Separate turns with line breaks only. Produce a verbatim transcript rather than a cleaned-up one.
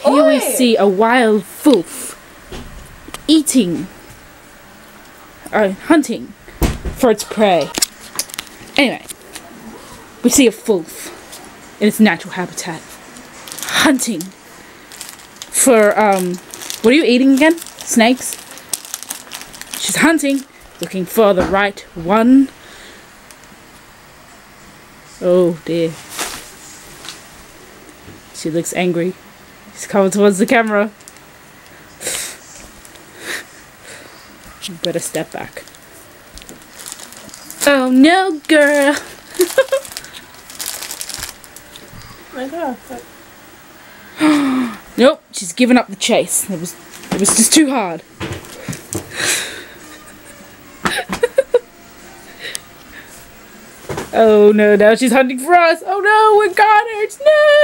Here we see a wild Folf eating, uh, hunting for its prey. Anyway, we see a Folf in its natural habitat, hunting for, um, what are you eating again? Snakes? She's hunting, looking for the right one. Oh dear. She looks angry. She's coming towards the camera. Better step back. Oh no, girl!
My God.
Nope, she's given up the chase. It was, it was just too hard. Oh no, now she's hunting for us. Oh no, we got her. No!